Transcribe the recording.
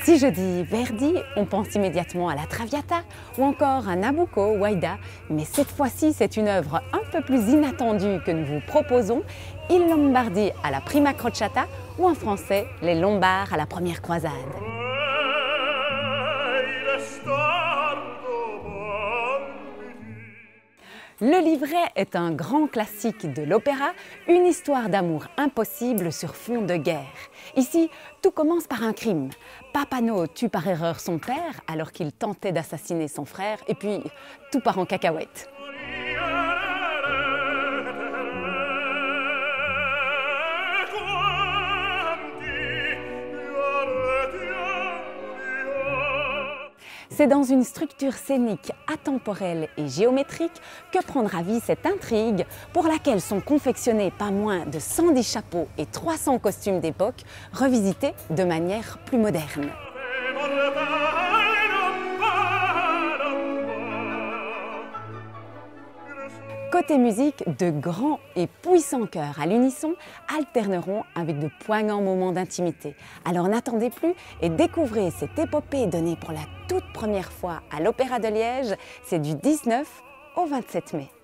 Si je dis Verdi, on pense immédiatement à la Traviata ou encore à Nabucco ou Aïda, mais cette fois-ci c'est une œuvre un peu plus inattendue que nous vous proposons, Il Lombardi à la Prima Crociata ou en français Les Lombards à la Première Croisade. Le livret est un grand classique de l'opéra, une histoire d'amour impossible sur fond de guerre. Ici, tout commence par un crime. Papanot tue par erreur son père alors qu'il tentait d'assassiner son frère, et puis tout part en cacahuète. C'est dans une structure scénique atemporelle et géométrique que prendra vie cette intrigue pour laquelle sont confectionnés pas moins de 110 chapeaux et 300 costumes d'époque revisités de manière plus moderne. Côté musique, de grands et puissants chœurs à l'unisson alterneront avec de poignants moments d'intimité. Alors n'attendez plus et découvrez cette épopée donnée pour la toute première fois à l'Opéra de Liège. C'est du 19 au 27 mai.